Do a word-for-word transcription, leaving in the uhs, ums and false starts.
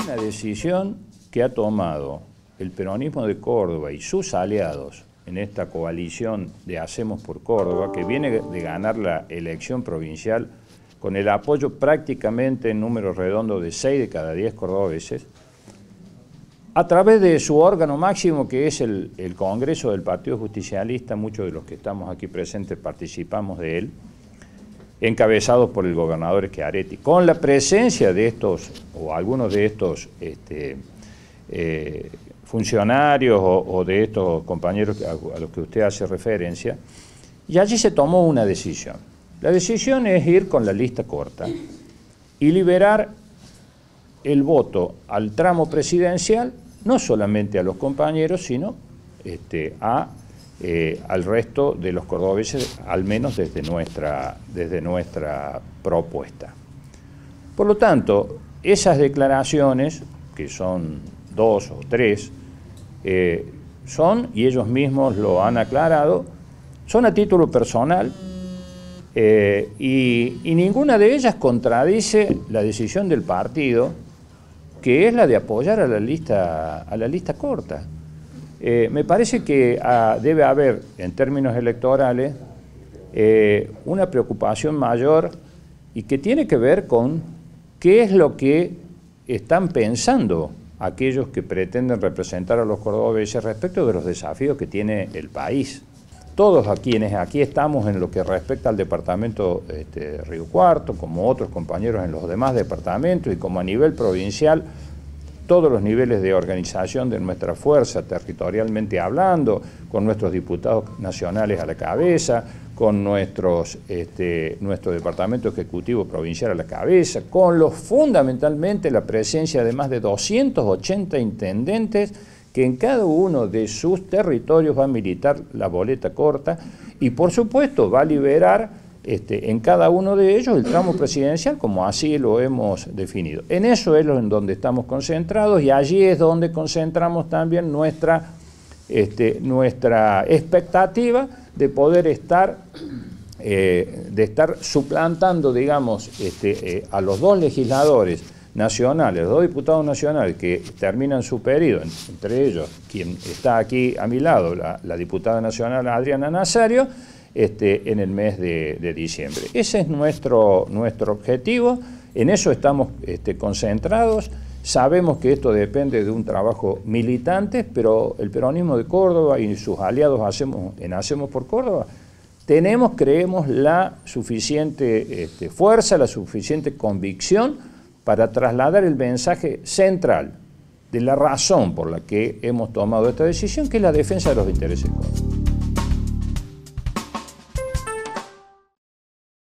una decisión que ha tomado el peronismo de Córdoba y sus aliados en esta coalición de Hacemos por Córdoba, que viene de ganar la elección provincial con el apoyo prácticamente en números redondos de seis de cada diez cordobeses, a través de su órgano máximo, que es el, el Congreso del Partido Justicialista. Muchos de los que estamos aquí presentes participamos de él, encabezados por el gobernador Schiaretti, con la presencia de estos, o algunos de estos este, eh, funcionarios o, o de estos compañeros a, a los que usted hace referencia, y allí se tomó una decisión. La decisión es ir con la lista corta y liberar el voto al tramo presidencial, no solamente a los compañeros, sino este, a, eh, al resto de los cordobeses, al menos desde nuestra, desde nuestra propuesta. Por lo tanto, esas declaraciones, que son dos o tres, eh, son, y ellos mismos lo han aclarado, son a título personal, eh, y, y ninguna de ellas contradice la decisión del partido, que es la de apoyar a la lista, a la lista corta. Eh, me parece que ah, debe haber, en términos electorales, eh, una preocupación mayor y que tiene que ver con qué es lo que están pensando aquellos que pretenden representar a los cordobeses respecto de los desafíos que tiene el país. Todos a quienes aquí estamos en lo que respecta al departamento este, Río Cuarto, como otros compañeros en los demás departamentos y como a nivel provincial, todos los niveles de organización de nuestra fuerza territorialmente hablando, con nuestros diputados nacionales a la cabeza, con nuestros, este, nuestro departamento ejecutivo provincial a la cabeza, con los fundamentalmente la presencia de más de doscientos ochenta intendentes que en cada uno de sus territorios va a militar la boleta corta y por supuesto va a liberar este, en cada uno de ellos el tramo presidencial, como así lo hemos definido. En eso es en donde estamos concentrados y allí es donde concentramos también nuestra, este, nuestra expectativa de poder estar, eh, de estar suplantando, digamos, este, eh, a los dos legisladores nacionales, los dos diputados nacionales que terminan su periodo, entre ellos quien está aquí a mi lado, la, la diputada nacional Adriana Nazario, este, en el mes de, de diciembre. Ese es nuestro, nuestro objetivo, en eso estamos este, concentrados. Sabemos que esto depende de un trabajo militante, pero el peronismo de Córdoba y sus aliados hacemos, en Hacemos por Córdoba, tenemos, creemos, la suficiente este, fuerza, la suficiente convicción para trasladar el mensaje central de la razón por la que hemos tomado esta decisión, que es la defensa de los intereses de Córdoba.